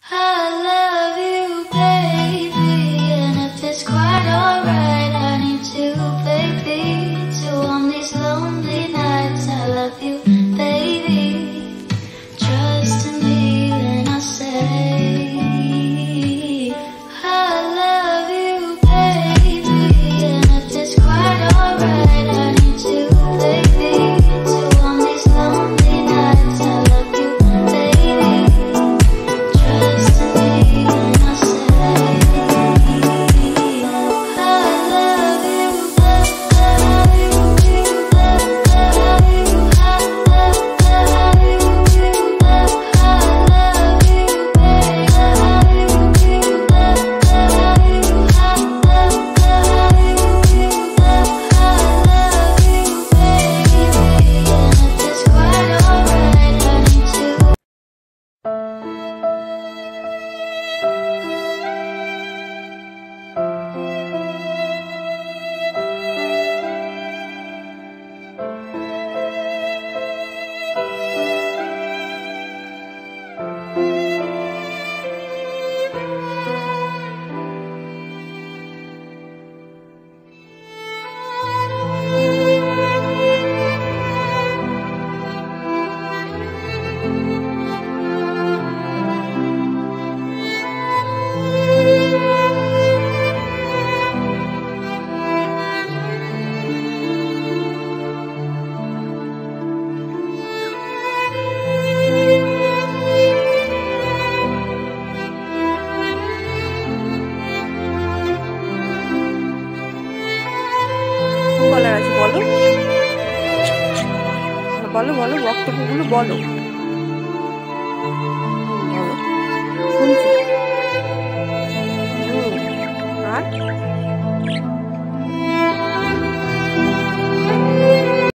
I love you, baby, and if it's quite alright, I need to, baby, to on these lonely nights. I love you, baby, trust in me when I say I love you, baby, and if it's quite alright, I need to, baby, to on these lonely nights. I love you, baby, trust in me when I say I love you, বলার আছে বলো বলো বলো বক্তব্যগুলো বলো বলো শুনছি আর